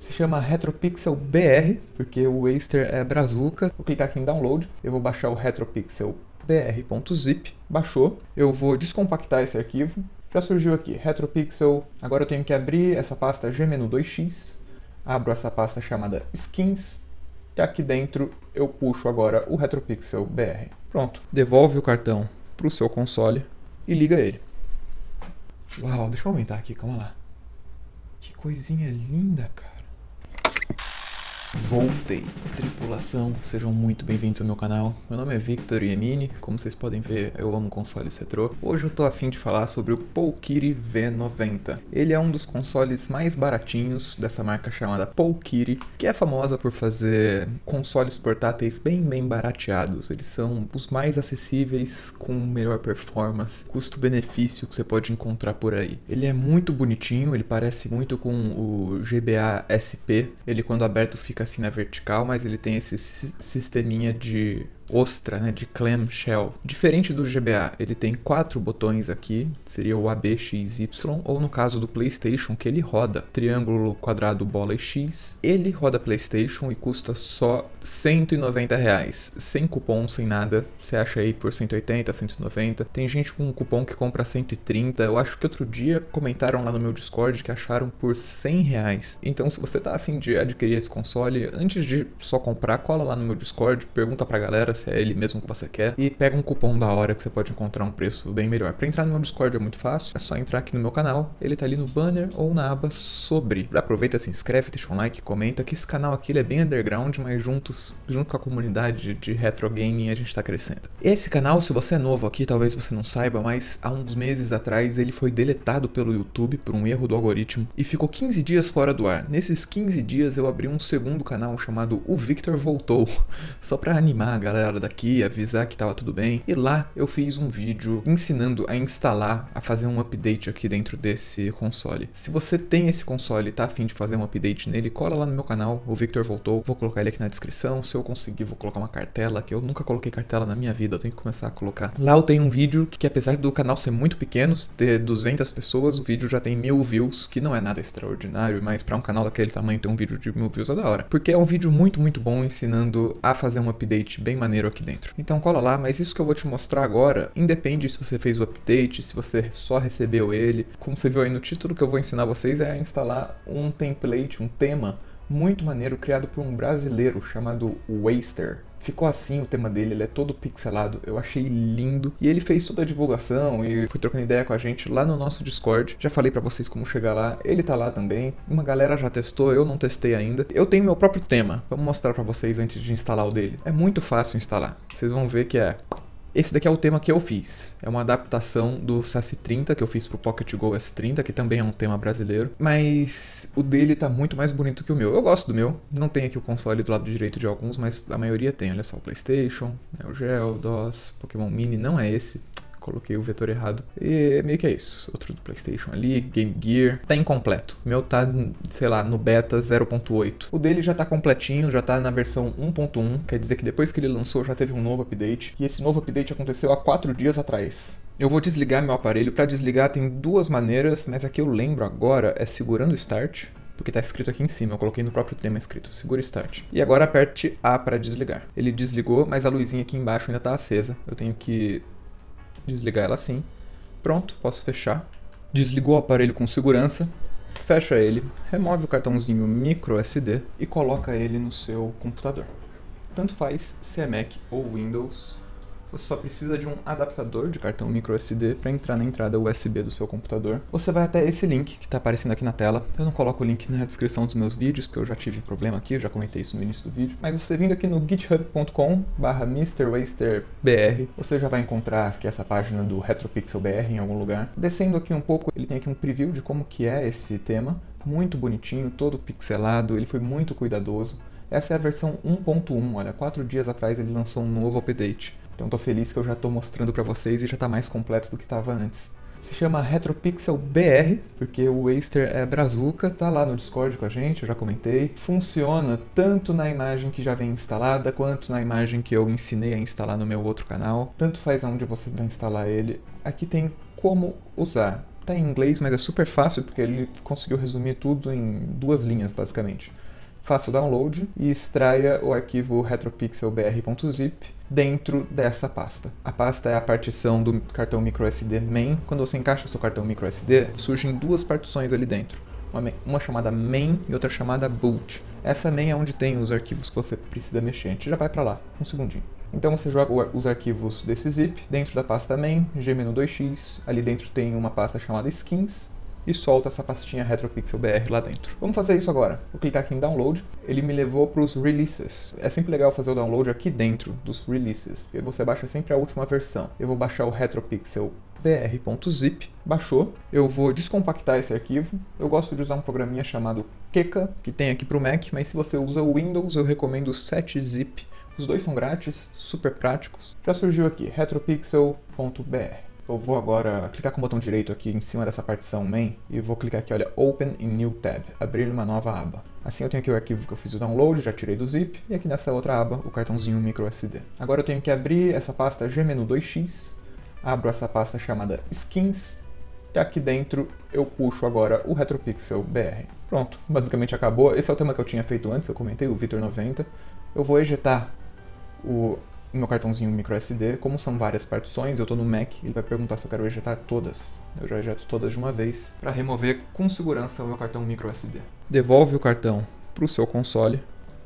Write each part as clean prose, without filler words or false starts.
Se chama RetroPixel BR, porque o Waster é brazuca. Vou clicar aqui em Download, eu vou baixar o RetroPixel br.zip, baixou. Eu vou descompactar esse arquivo. Já surgiu aqui, RetroPixel. Agora eu tenho que abrir essa pasta gmenu2x. Abro essa pasta chamada Skins. E aqui dentro eu puxo agora o RetroPixel BR. Pronto, devolve o cartão para o seu console e liga ele. Uau, deixa eu aumentar aqui, calma lá. Que coisinha linda, cara. Voltei. Tripulação, sejam muito bem-vindos ao meu canal. Meu nome é Victor Yemini, como vocês podem ver, eu amo consoles retrô. Hoje eu tô a fim de falar sobre o Polkiri V90. Ele é um dos consoles mais baratinhos dessa marca chamada Polkiri, que é famosa por fazer consoles portáteis bem barateados. Eles são os mais acessíveis, com melhor performance, custo-benefício que você pode encontrar por aí. Ele é muito bonitinho, ele parece muito com o GBA SP. Ele quando aberto fica assim na vertical, mas ele tem esse sisteminha de ostra, né, de clamshell. Diferente do GBA, ele tem 4 botões aqui, seria o A, B, X, Y, ou no caso do PlayStation, que ele roda triângulo, quadrado, bola e X. Ele roda PlayStation e custa só R$190, sem cupom, sem nada. Você acha aí por 180, 190. Tem gente com cupom que compra 130. Eu acho que outro dia comentaram lá no meu Discord que acharam por R$100. Então, se você tá a fim de adquirir esse console, antes de só comprar, cola lá no meu Discord, pergunta pra galera se é ele mesmo que você quer e pega um cupom da hora que você pode encontrar um preço bem melhor. Para entrar no meu Discord é muito fácil, é só entrar aqui no meu canal, ele tá ali no banner ou na aba sobre. Aproveita, se inscreve, deixa um like, comenta que esse canal aqui ele é bem underground, mas junto com a comunidade de retro gaming a gente tá crescendo. Esse canal, se você é novo aqui, talvez você não saiba, mas há uns meses atrás ele foi deletado pelo YouTube por um erro do algoritmo e ficou 15 dias fora do ar. Nesses 15 dias eu abri um segundo canal chamado O Victor Voltou, só pra animar a galera daqui, avisar que tava tudo bem. E lá eu fiz um vídeo ensinando a instalar, a fazer um update aqui dentro desse console. Se você tem esse console e tá a fim de fazer um update nele, cola lá no meu canal, o Victor Voltou. Vou colocar ele aqui na descrição. Se eu conseguir, vou colocar uma cartela, que eu nunca coloquei cartela na minha vida, eu tenho que começar a colocar. Lá eu tenho um vídeo que apesar do canal ser muito pequeno, ter 200 pessoas, o vídeo já tem 1000 views, que não é nada extraordinário, mas pra um canal daquele tamanho ter um vídeo de 1000 views é da hora. Porque é um vídeo muito bom ensinando a fazer um update bem maneiro aqui dentro. Então cola lá, mas isso que eu vou te mostrar agora, independe se você fez o update, se você só recebeu ele. Como você viu aí no título, que eu vou ensinar vocês é a instalar um template, um tema muito maneiro criado por um brasileiro chamado Waster. Ficou assim o tema dele, ele é todo pixelado, eu achei lindo. E ele fez toda a divulgação e foi trocando ideia com a gente lá no nosso Discord. Já falei pra vocês como chegar lá, ele tá lá também. Uma galera já testou, eu não testei ainda. Eu tenho meu próprio tema, vamos mostrar pra vocês antes de instalar o dele. É muito fácil instalar, vocês vão ver que é... Esse daqui é o tema que eu fiz. É uma adaptação do SASS30 que eu fiz pro Pocket Go S30, que também é um tema brasileiro. Mas o dele tá muito mais bonito que o meu. Eu gosto do meu. Não tem aqui o console do lado direito de alguns, mas a maioria tem. Olha só, o PlayStation, Neo Geo, DOS, Pokémon Mini. Não é esse. Coloquei o vetor errado. E meio que é isso. Outro do PlayStation ali, Game Gear. Tá incompleto. O meu tá, sei lá, no beta 0.8. O dele já tá completinho, já tá na versão 1.1. Quer dizer que depois que ele lançou já teve um novo update. E esse novo update aconteceu há 4 dias atrás. Eu vou desligar meu aparelho. Pra desligar tem 2 maneiras, mas a que eu lembro agora é segurando o Start. Porque tá escrito aqui em cima, eu coloquei no próprio tema escrito, segura Start. E agora aperte A para desligar. Ele desligou, mas a luzinha aqui embaixo ainda tá acesa. Eu tenho que... desligar ela assim. Pronto, posso fechar. Desligou o aparelho com segurança. Fecha ele, remove o cartãozinho micro SD e coloca ele no seu computador. Tanto faz se é Mac ou Windows. Você só precisa de um adaptador de cartão micro SD para entrar na entrada USB do seu computador. Você vai até esse link que está aparecendo aqui na tela. Eu não coloco o link na descrição dos meus vídeos, porque eu já tive problema aqui, eu já comentei isso no início do vídeo. Mas você vindo aqui no github.com/MrWasterBR, você já vai encontrar aqui essa página do RetroPixel BR em algum lugar. Descendo aqui um pouco, ele tem aqui um preview de como que é esse tema. Muito bonitinho, todo pixelado, ele foi muito cuidadoso. Essa é a versão 1.1, olha, 4 dias atrás ele lançou um novo update. Então tô feliz que eu já tô mostrando pra vocês e já tá mais completo do que tava antes. Se chama RetroPixel BR, porque o Waster é brazuca, tá lá no Discord com a gente, eu já comentei. Funciona tanto na imagem que já vem instalada, quanto na imagem que eu ensinei a instalar no meu outro canal. Tanto faz aonde você vai instalar ele. Aqui tem como usar. Tá em inglês, mas é super fácil porque ele conseguiu resumir tudo em 2 linhas, basicamente. Faça o download e extraia o arquivo retropixelbr.zip dentro dessa pasta. A pasta é a partição do cartão microSD main. Quando você encaixa seu cartão microSD, surgem 2 partições ali dentro. Uma chamada main e outra chamada boot. Essa main é onde tem os arquivos que você precisa mexer. A gente já vai para lá, um segundinho. Então você joga os arquivos desse zip dentro da pasta main, gmenu2x, ali dentro tem uma pasta chamada skins, e solta essa pastinha retropixelbr lá dentro. Vamos fazer isso agora. Vou clicar aqui em download, ele me levou para os releases. É sempre legal fazer o download aqui dentro dos releases, porque você baixa sempre a última versão. Eu vou baixar o retropixelbr.zip, baixou. Eu vou descompactar esse arquivo. Eu gosto de usar um programinha chamado Keka, que tem aqui para o Mac, mas se você usa o Windows, eu recomendo o 7zip. Os dois são grátis, super práticos. Já surgiu aqui, retropixel.br. Eu vou agora clicar com o botão direito aqui em cima dessa partição main e vou clicar aqui, olha, Open in New Tab, abrir uma nova aba. Assim eu tenho aqui o arquivo que eu fiz o download, já tirei do zip, e aqui nessa outra aba o cartãozinho microSD. Agora eu tenho que abrir essa pasta gmenu2x, abro essa pasta chamada skins, e aqui dentro eu puxo agora o retropixelbr. Pronto, basicamente acabou. Esse é o tema que eu tinha feito antes, eu comentei, o Vitor 90. Eu vou ejetar o meu cartãozinho microSD, como são várias partições, eu estou no Mac, ele vai perguntar se eu quero ejetar todas. Eu já ejeto todas de uma vez, para remover com segurança o meu cartão microSD. Devolve o cartão para o seu console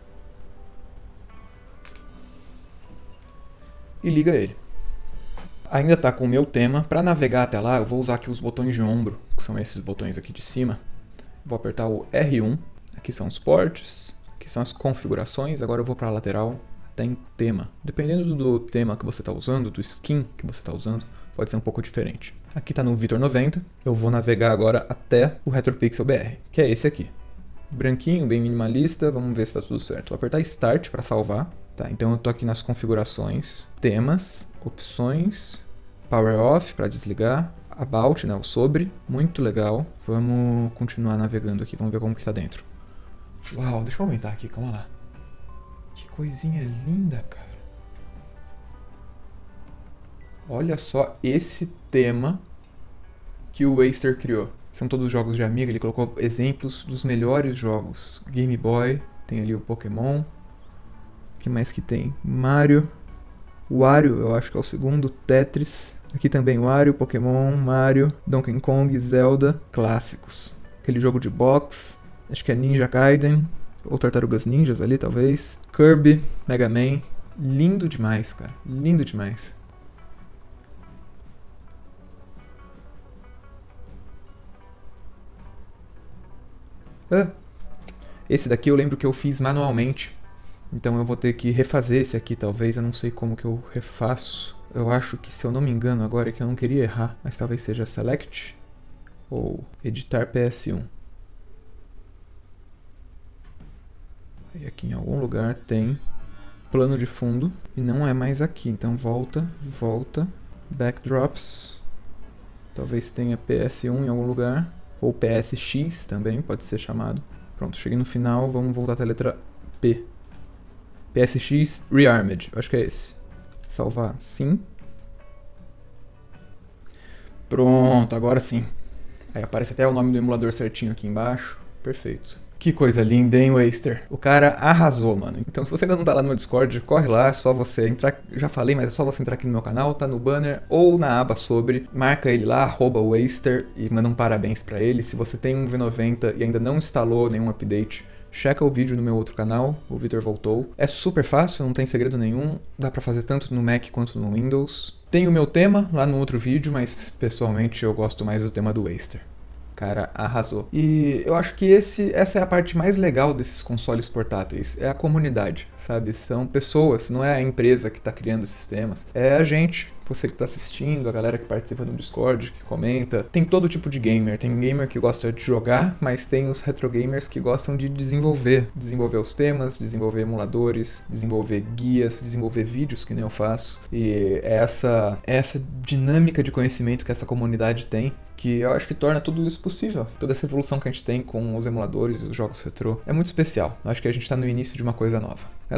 e liga ele. Ainda está com o meu tema. Para navegar até lá, eu vou usar aqui os botões de ombro, que são esses botões aqui de cima. Vou apertar o R1, aqui são os ports, aqui são as configurações, agora eu vou para a lateral. Tem tema. Dependendo do tema que você está usando, do skin que você está usando, pode ser um pouco diferente. Aqui está no Vitor 90, eu vou navegar agora até o retropixelbr, que é esse aqui. Branquinho, bem minimalista, vamos ver se está tudo certo. Vou apertar Start para salvar. Tá, então eu estou aqui nas configurações, temas, opções, Power Off para desligar, About, né, o sobre, muito legal. Vamos continuar navegando aqui, vamos ver como que está dentro. Uau, deixa eu aumentar aqui, calma lá. Que coisinha linda, cara. Olha só esse tema que o Waster criou. São todos jogos de Amiga, ele colocou exemplos dos melhores jogos. Game Boy, tem ali o Pokémon. O que mais que tem? Mario. Wario, eu acho que é o segundo. Tetris. Aqui também Wario, Pokémon, Mario, Donkey Kong, Zelda. Clássicos. Aquele jogo de box. Acho que é Ninja Gaiden. Ou Tartarugas Ninjas ali, talvez. Kirby, Mega Man. Lindo demais, cara. Lindo demais. Esse daqui eu lembro que eu fiz manualmente. Então eu vou ter que refazer esse aqui, talvez. Eu não sei como que eu refaço. Eu acho que, se eu não me engano agora, é que eu não queria errar. Mas talvez seja Select ou Editar PS1. E aqui em algum lugar tem plano de fundo e não é mais aqui, então volta, backdrops, talvez tenha PS1 em algum lugar, ou PSX também pode ser chamado. Pronto, cheguei no final, vamos voltar até a letra P. PSX Rearmed, acho que é esse. Salvar, sim. Pronto, agora sim. Aí aparece até o nome do emulador certinho aqui embaixo, perfeito. Que coisa linda, hein, Waster? O cara arrasou, mano. Então, se você ainda não tá lá no meu Discord, corre lá, é só você entrar. Já falei, mas é só você entrar aqui no meu canal, tá no banner ou na aba sobre. Marca ele lá, @Waster, e manda um parabéns pra ele. Se você tem um V90 e ainda não instalou nenhum update, checa o vídeo no meu outro canal, o Vitor Voltou. É super fácil, não tem segredo nenhum. Dá pra fazer tanto no Mac quanto no Windows. Tem o meu tema lá no outro vídeo, mas pessoalmente eu gosto mais do tema do Waster. Cara, arrasou. E eu acho que essa é a parte mais legal desses consoles portáteis, é a comunidade, sabe? São pessoas, não é a empresa que está criando esses temas, é a gente, você que está assistindo, a galera que participa no Discord, que comenta. Tem todo tipo de gamer, tem gamer que gosta de jogar, mas tem os retro gamers que gostam de desenvolver os temas, desenvolver emuladores, desenvolver guias, desenvolver vídeos, que nem eu faço. E é essa dinâmica de conhecimento que essa comunidade tem, que eu acho que torna tudo isso possível. Toda essa evolução que a gente tem com os emuladores e os jogos retrô é muito especial. Eu acho que a gente está no início de uma coisa nova. Galera,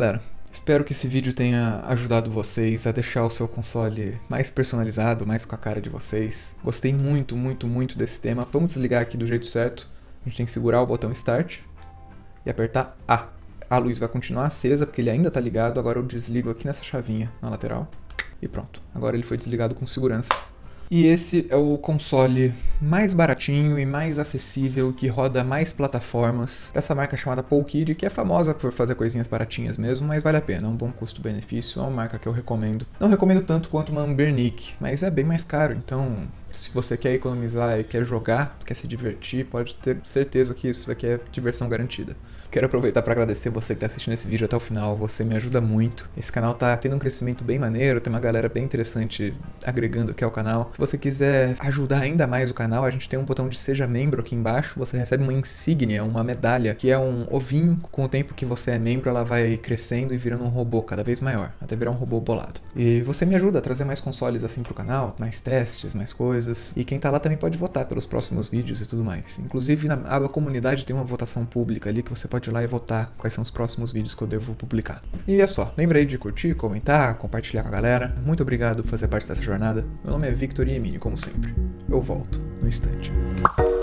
Espero que esse vídeo tenha ajudado vocês a deixar o seu console mais personalizado, mais com a cara de vocês. Gostei muito, muito, muito desse tema. Vamos desligar aqui do jeito certo. A gente tem que segurar o botão Start e apertar A. A luz vai continuar acesa porque ele ainda está ligado. Agora eu desligo aqui nessa chavinha na lateral e pronto. Agora ele foi desligado com segurança. E esse é o console mais baratinho e mais acessível, que roda mais plataformas, dessa marca chamada Polkiri, que é famosa por fazer coisinhas baratinhas mesmo, mas vale a pena, é um bom custo-benefício, é uma marca que eu recomendo. Não recomendo tanto quanto uma Anbernic, mas é bem mais caro, então se você quer economizar e quer jogar, quer se divertir, pode ter certeza que isso daqui é diversão garantida. Quero aproveitar para agradecer você que está assistindo esse vídeo até o final, você me ajuda muito. Esse canal tá tendo um crescimento bem maneiro, tem uma galera bem interessante agregando aqui ao canal. Se você quiser ajudar ainda mais o canal, a gente tem um botão de Seja Membro aqui embaixo, você recebe uma insígnia, uma medalha, que é um ovinho. Com o tempo que você é membro, ela vai crescendo e virando um robô cada vez maior, até virar um robô bolado. E você me ajuda a trazer mais consoles assim pro canal, mais testes, mais coisas. E quem tá lá também pode votar pelos próximos vídeos e tudo mais. Inclusive na aba comunidade tem uma votação pública ali que você pode ir lá e votar quais são os próximos vídeos que eu devo publicar. E é só, lembra aí de curtir, comentar, compartilhar com a galera. Muito obrigado por fazer parte dessa jornada. Meu nome é Victor Iemini, como sempre. Eu volto no instante.